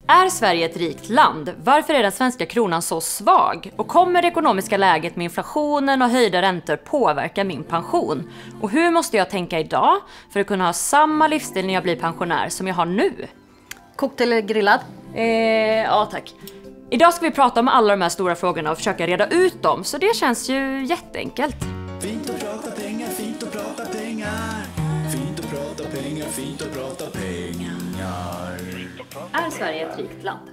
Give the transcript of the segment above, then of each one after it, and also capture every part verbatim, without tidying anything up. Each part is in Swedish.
Är Sverige ett rikt land? Varför är den svenska kronan så svag? Och kommer det ekonomiska läget med inflationen och höjda räntor påverka min pension? Och hur måste jag tänka idag för att kunna ha samma livsstil när jag blir pensionär som jag har nu? Kokt eller grillad? Eh, ja tack. Idag ska vi prata om alla de här stora frågorna och försöka reda ut dem, så det känns ju jätteenkelt. Fint att prata pengar, fint att prata pengar. Fint att prata pengar, fint att prata pengar. Är Sverige ett rikt land?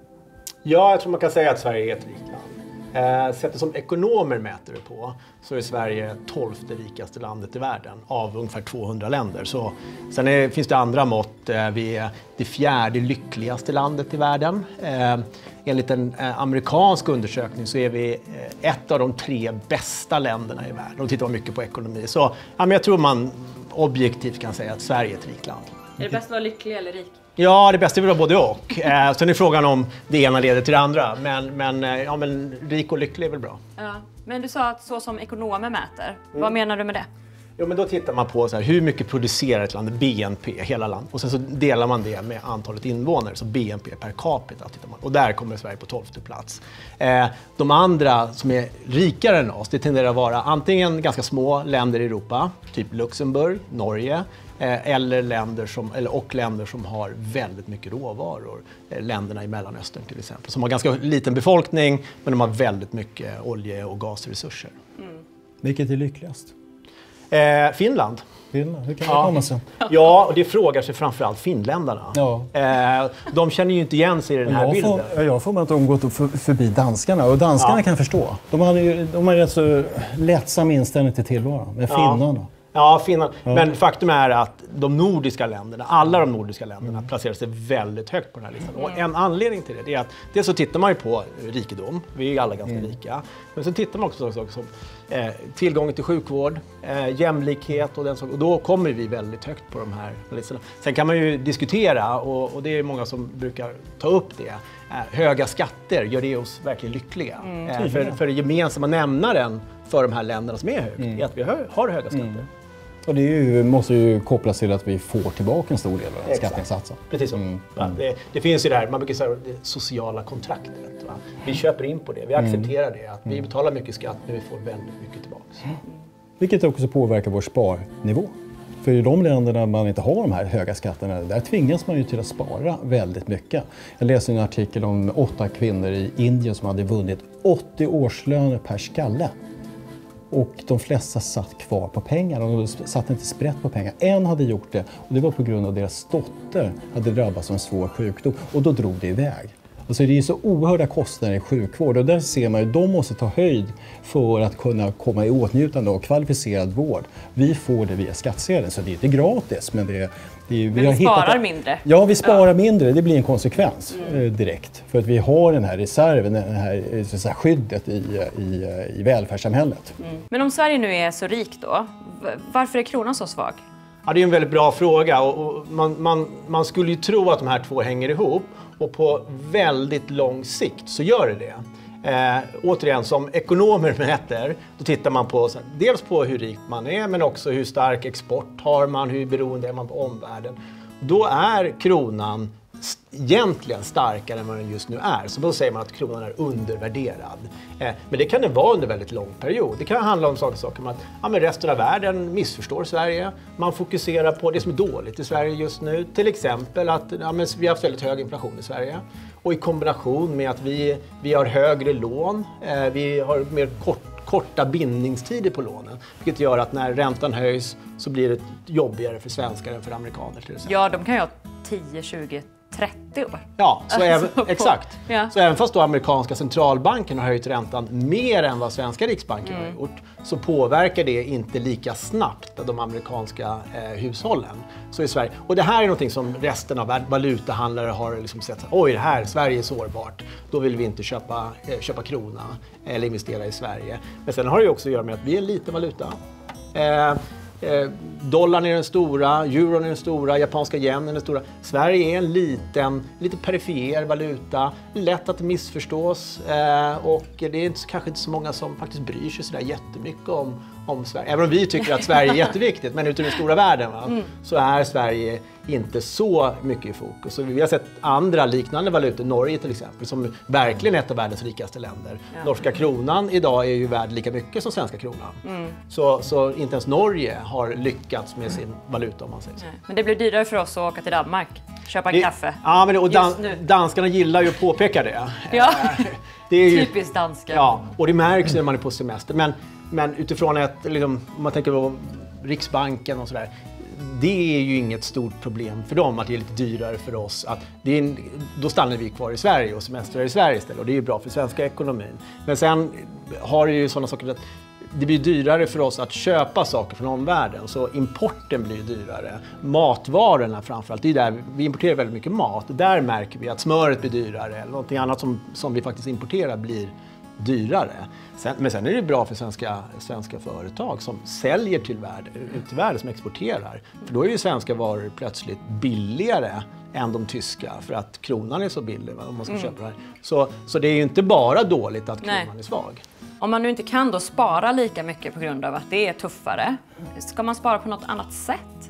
Ja, jag tror man kan säga att Sverige är ett rikt land. Eh, sättet som ekonomer mäter det på så är Sverige tolfte rikaste landet i världen av ungefär tvåhundra länder. Så, sen är, finns det andra mått. Eh, vi är det fjärde lyckligaste landet i världen. Eh, enligt en eh, amerikansk undersökning så är vi eh, ett av de tre bästa länderna i världen. De tittar mycket på ekonomi. Så ja, men jag tror man objektivt kan säga att Sverige är ett rikt land. Är det bäst att vara lycklig eller rik? Ja, det bästa är väl både och. Eh, sen är frågan om det ena leder till det andra. Men, men, eh, ja, men rik och lycklig är väl bra. Ja. Men du sa att så som ekonomer mäter. Mm. Vad menar du med det? Jo, men då tittar man på så här, hur mycket producerar ett land, B N P, hela landet. Och sen så delar man det med antalet invånare, så B N P per capita tittar man. Och där kommer Sverige på tolfte plats. Eh, de andra som är rikare än oss, det tenderar att vara antingen ganska små länder i Europa, typ Luxemburg, Norge. Eller länder som, eller, och länder som har väldigt mycket råvaror. Länderna i Mellanöstern till exempel. Som har ganska liten befolkning men de har väldigt mycket olje- och gasresurser. Mm. Vilket är lyckligast? Eh, Finland. Finland, hur kan ja. det komma sig? Ja, och det frågar sig framförallt finländarna. Ja. Eh, de känner ju inte igen sig i den här jag bilden. Får, jag får mig att de gått för, förbi danskarna. Och danskarna ja. kan förstå. De har ju de har rätt så lättsam inställning till tillvaron. Men finnarna. Ja. Ja, Finland. Ja. Men faktum är att de nordiska länderna, alla de nordiska länderna mm. placerar sig väldigt högt på den här listan. Och en anledning till det är att dels så tittar man ju på rikedom, vi är ju alla ganska mm. rika. Men så tittar man också på saker som eh, tillgång till sjukvård, eh, jämlikhet och den saken. Och då kommer vi väldigt högt på de här listorna. Sen kan man ju diskutera, och, och det är många som brukar ta upp det. Eh, höga skatter, gör det oss verkligen lyckliga? Mm. Eh, för, för det gemensamma nämnaren för de här länderna som är högt mm. är att vi har, har höga skatter. Mm. Och det är ju, måste ju kopplas till att vi får tillbaka en stor del av den skatteinsatsen. Precis så. Mm. Ja, det, det finns ju det här, man brukar säga det sociala kontraktet. Va? Vi köper in på det, vi accepterar mm. det. Att vi betalar mycket skatt men vi får väldigt mycket tillbaka. Mm. Vilket också påverkar vår sparnivå. För i de länderna man inte har de här höga skatterna, där tvingas man ju till att spara väldigt mycket. Jag läste en artikel om åtta kvinnor i Indien som hade vunnit åttio årslöner per skalle. Och de flesta satt kvar på pengar och de satt inte sprätt på pengar. En hade gjort det och det var på grund av att deras dotter hade drabbats av en svår sjukdom. Och då drog det iväg. Alltså det är så oerhörda kostnader i sjukvård och där ser man att de måste ta höjd för att kunna komma i åtnjutande av kvalificerad vård. Vi får det via skattsedeln så det är inte gratis men det är... Det är, men vi, vi sparar hittat, mindre. Ja, vi sparar ja. mindre. Det blir en konsekvens mm. eh, direkt. För att vi har den här reserven, det här, så här skyddet i, i, i välfärdssamhället. Mm. Men om Sverige nu är så rikt då, varför är kronan så svag? Ja, det är en väldigt bra fråga och, och man, man, man skulle ju tro att de här två hänger ihop och på väldigt lång sikt så gör det det. Eh, återigen, som ekonomer mäter, då tittar man på så, dels på hur rik man är men också hur stark export har man, hur beroende är man på omvärlden. Då är kronan egentligen starkare än vad den just nu är. Så då säger man att kronan är undervärderad. Eh, men det kan den vara under väldigt lång period. Det kan handla om saker, saker som att ja, men resten av världen missförstår Sverige. Man fokuserar på det som är dåligt i Sverige just nu. Till exempel att ja, men vi har haft väldigt hög inflation i Sverige. Och i kombination med att vi, vi har högre lån, eh, vi har mer kort, korta bindningstider på lånen. Vilket gör att när räntan höjs så blir det jobbigare för svenskar än för amerikaner till exempel. Ja, de kan ju ha tio, tjugo, trettio år. Ja, så även, på, exakt. Ja. Så även fast då amerikanska centralbanken har höjt räntan mer än vad svenska riksbanken mm. har gjort så påverkar det inte lika snabbt de amerikanska eh, hushållen. Så i Sverige. Och det här är någonting som resten av valutahandlare har liksom sett. Oj, det här, Sverige är sårbart. Då vill vi inte köpa, eh, köpa krona eller investera i Sverige. Men sen har det ju också att göra med att vi är en liten valuta. Eh, Eh, dollarn är den stora, euron är den stora, japanska yen är den stora. Sverige är en liten, lite perifer valuta, lätt att missförstås eh, och det är inte, kanske inte så många som faktiskt bryr sig så där jättemycket om, om Sverige. Även om vi tycker att Sverige är jätteviktigt, men ute i den stora världen va, mm. så är Sverige inte så mycket i fokus. Så vi har sett andra liknande valutor, Norge till exempel, som verkligen är ett av världens rikaste länder. Ja. Norska kronan idag är ju värd lika mycket som svenska kronan. Mm. Så, så inte ens Norge har lyckats med sin valuta om man säger så. Nej. Men det blir dyrare för oss att åka till Danmark, köpa en det, kaffe. Ja, men det, och dan, danskarna gillar ju att påpeka det. Ja, det är ju, typiskt danska. Ja, och det märks när man är på semester. Men, men utifrån ett, liksom, om man tänker på Riksbanken och sådär, det är ju inget stort problem för dem att det är lite dyrare för oss. Att det är en, då stannar vi kvar i Sverige och semestrar i Sverige istället, och det är ju bra för svenska ekonomin. Men sen har det ju sådana saker att det blir dyrare för oss att köpa saker från omvärlden, så importen blir dyrare. Matvarorna framförallt, det är där vi importerar väldigt mycket mat. Där märker vi att smöret blir dyrare, eller någonting annat som, som vi faktiskt importerar blir dyrare. Sen, men sen är det bra för svenska, svenska företag som säljer till världen, ut till världen, som exporterar. För då är ju svenska varor plötsligt billigare än de tyska, för att kronan är så billig om man ska mm. köpa det här. Så, så det är ju inte bara dåligt att kronan Nej. är svag. Om man nu inte kan då spara lika mycket på grund av att det är tuffare, ska man spara på något annat sätt?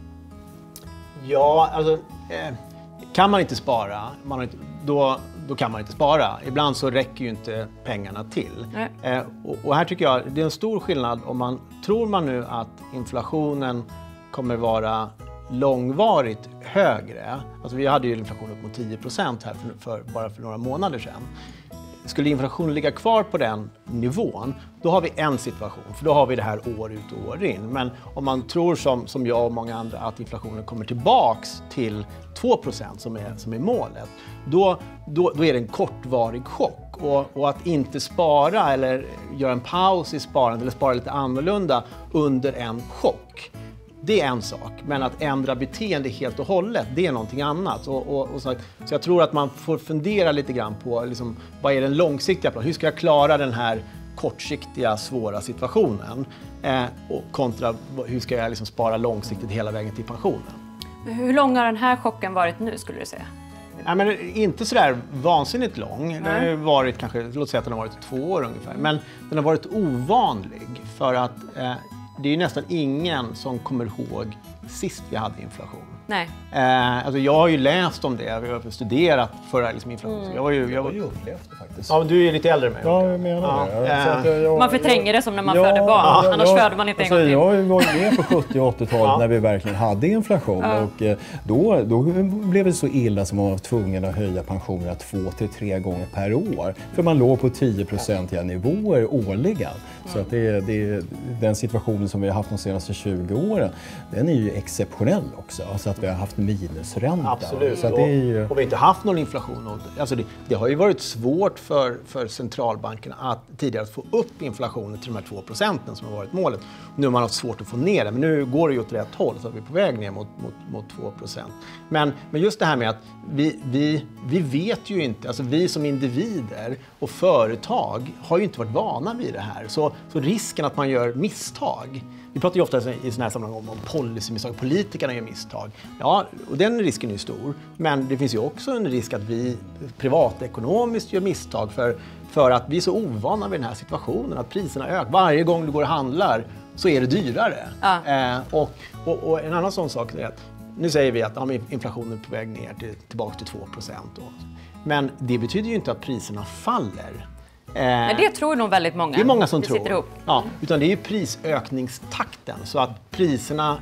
Ja, alltså eh, kan man inte spara, man har inte, då, då kan man inte spara. Ibland så räcker ju inte pengarna till. Eh, och, och här tycker jag det är en stor skillnad om man tror man nu att inflationen kommer vara långvarigt högre. Alltså vi hade ju inflation upp mot tio procent här för, för, bara för några månader sedan. Skulle inflationen ligga kvar på den nivån, då har vi en situation. För då har vi det här år ut och år in. Men om man tror som, som jag och många andra att inflationen kommer tillbaks till två procent som är, som är målet, då, då, då är det en kortvarig chock. Och, och att inte spara eller göra en paus i sparandet eller spara lite annorlunda under en chock, det är en sak, men att ändra beteende helt och hållet, det är någonting annat. Och, och, och så, så jag tror att man får fundera lite grann på liksom, vad är den långsiktiga planen? Hur ska jag klara den här kortsiktiga, svåra situationen? Eh, och kontra hur ska jag liksom spara långsiktigt hela vägen till pensionen? Hur lång har den här chocken varit nu, skulle du säga? Nej, men inte sådär vansinnigt lång. Nej. Den har varit kanske, låt säga att den har varit två år ungefär. Men den har varit ovanlig för att eh, det är ju nästan ingen som kommer ihåg sist vi hade inflation. Nej. Eh, alltså jag har ju läst om det, vi har studerat förra liksom inflation. Mm. Jag var ju, jag var ju upplevt det faktiskt. Ja, men du är lite äldre än mig. Ja, jag menar det. Ja. Så att jag, jag, man förtränger det som när man ja, föder barn, ja, annars ja, föder man inte alltså, en gång till. Jag var ju med på sjuttio- och åttiotalet ja. när vi verkligen hade inflation. Ja. Och då, då blev det så illa som man var tvungen att höja pensionerna två till tre gånger per år. För man låg på tio procentiga nivåer årligen. Så att det, det, den situationen som vi har haft de senaste tjugo åren, den är ju exceptionell också. Så att vi har haft minusränta. Absolut, så att det är ju... och vi har inte haft någon inflation. Alltså det, det har ju varit svårt för, för centralbankerna att tidigare få upp inflationen till de här två procenten som har varit målet. Nu har man haft svårt att få ner det, men nu går det ju åt rätt håll så att vi är på väg ner mot, mot, mot två procent. Men, men just det här med att vi, vi, vi vet ju inte, alltså vi som individer och företag har ju inte varit vana vid det här. Så, så risken att man gör misstag, vi pratar ju ofta i sådana här sammanhang om, om policymisstag, politikerna gör misstag. Ja, och den risken är ju stor. Men det finns ju också en risk att vi privatekonomiskt gör misstag för, för att vi är så ovana vid den här situationen, att priserna ökar. Varje gång du går och handlar så är det dyrare. Ja. Eh, och, och, och en annan sån sak är att nu säger vi att ja, inflationen är på väg ner till, tillbaka till två procent. Men det betyder ju inte att priserna faller. Men det tror nog väldigt många. Det är många som det tror. Ihop. Ja, utan det är ju prisökningstakten. Så att priserna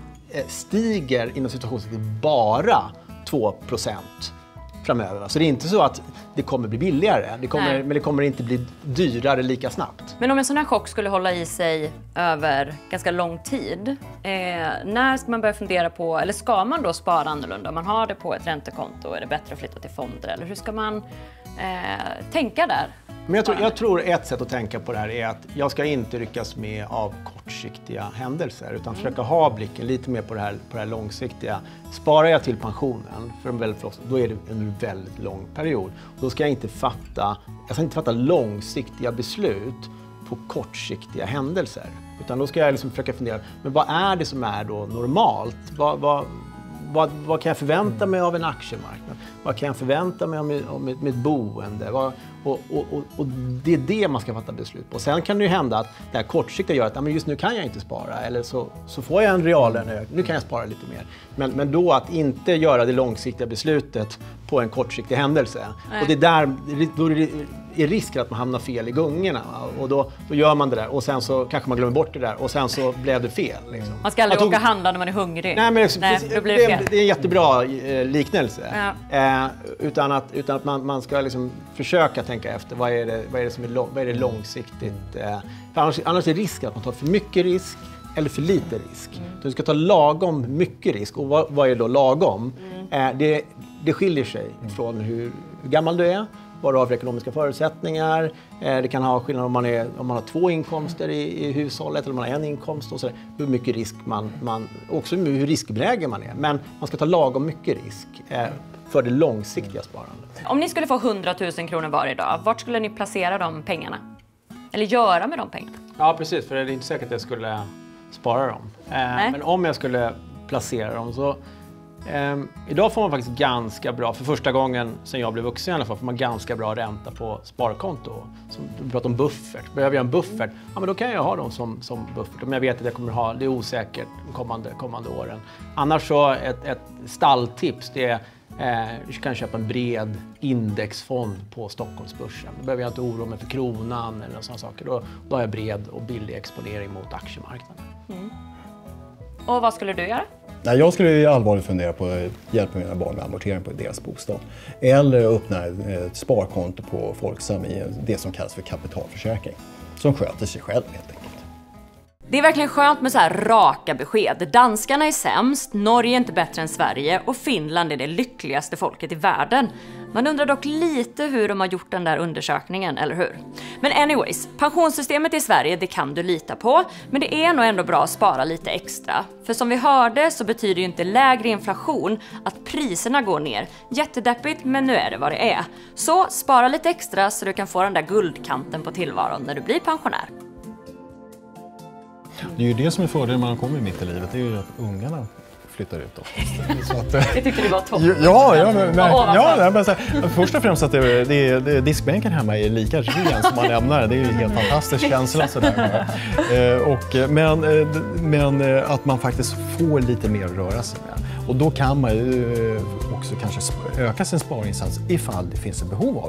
stiger inom situationen bara två procent framöver. Så det är inte så att det kommer bli billigare, det kommer, men det kommer inte bli dyrare lika snabbt. Men om en sån här chock skulle hålla i sig över ganska lång tid, eh, när ska man börja fundera på, eller ska man då spara annorlunda? Om man har det på ett räntekonto, är det bättre att flytta till fonder? Eller hur ska man eh, tänka där? Men jag tror, jag tror ett sätt att tänka på det här är att jag ska inte ryckas med av kortsiktiga händelser utan mm. försöka ha blicken lite mer på det här, på det här långsiktiga. Sparar jag till pensionen, för en väldigt, då är det en väldigt lång period. Då ska jag inte fatta, jag ska inte fatta långsiktiga beslut på kortsiktiga händelser. Utan då ska jag liksom försöka fundera, men vad är det som är då normalt? Vad, vad, vad, vad kan jag förvänta mig av en aktiemarknad? Vad kan jag förvänta mig om, om ett, med ett boende? Vad, och, och, och, och det är det man ska fatta beslut på. Sen kan det ju hända att det här kortsiktiga gör att ja, men just nu kan jag inte spara. Eller så, så får jag en reallöneökning, nu kan jag spara lite mer. Men, men då att inte göra det långsiktiga beslutet på en kortsiktig händelse. Nej. Och det är där då är det är risken att man hamnar fel i gungorna. Och då, då gör man det där och sen så kanske man glömmer bort det där och sen så blev det fel. Liksom. Man ska aldrig tog... åka och handla när man är hungrig. Nej, men det, Nej, då blir det, fel. det är en jättebra eh, liknelse. Ja. Eh, utan att, utan att man, man ska liksom försöka tänka efter vad är det, vad är det som är, lång, vad är det långsiktigt. Eh, för annars, annars är risken att man tar för mycket risk eller för lite risk. Mm. Du ska ta lagom mycket risk. Och vad, vad är då lagom? Mm. Eh, det, det skiljer sig mm. från hur, hur gammal du är, vad du har för ekonomiska förutsättningar. Eh, det kan ha skillnad om man, är, om man har två inkomster i, i hushållet eller om man har en inkomst. Och så där. Hur mycket risk man, man... Också hur riskbenägen man är. Men man ska ta lagom mycket risk eh, för det långsiktiga sparandet. Om ni skulle få hundratusen kronor var idag, vart skulle ni placera de pengarna? Eller göra med de pengarna? Ja, precis. För det är inte säkert att jag skulle spara dem. Eh, men om jag skulle placera dem så... Eh, idag får man faktiskt ganska bra, för första gången sedan jag blev vuxen i alla fall, får man ganska bra ränta på sparkonto. Som du pratar om buffert. Behöver jag en buffert? Ja, men då kan jag ha dem som, som buffert. Om jag vet att jag kommer ha, det är osäkert de kommande, kommande åren. Annars så ett, ett stalltips, det är Eh, du kan köpa en bred indexfond på Stockholmsbörsen. Då behöver jag inte oroa mig för kronan eller sådana saker. Då, då har jag bred och billig exponering mot aktiemarknaden. Mm. Och vad skulle du göra? Nej, jag skulle ju allvarligt fundera på att hjälpa mina barn med amortering på deras bostad. Eller öppna ett sparkonto på Folksam i det som kallas för kapitalförsäkring. Som sköter sig själv helt enkelt. Det är verkligen skönt med så här raka besked. Danskarna är sämst, Norge är inte bättre än Sverige och Finland är det lyckligaste folket i världen. Man undrar dock lite hur de har gjort den där undersökningen, eller hur? Men anyways, pensionssystemet i Sverige, det kan du lita på. Men det är nog ändå bra att spara lite extra. För som vi hörde så betyder ju inte lägre inflation att priserna går ner. Jättedeppigt, men nu är det vad det är. Så spara lite extra så du kan få den där guldkanten på tillvaron när du blir pensionär. Det är ju det som är fördelen när man kommer mitt i livet, det är ju att ungarna flyttar ut oftast. Så att, det tyckte du var toppen. Ja, ja, men, men, ja men, så här, först och främst att det, det, det, diskbänken hemma är lika ren som man lämnar. Det är ju en helt fantastisk känsla. Så där. Eh, och, men, men att man faktiskt får lite mer att röra sig med. Och då kan man ju också kanske öka sin sparinsats ifall det finns ett behov av.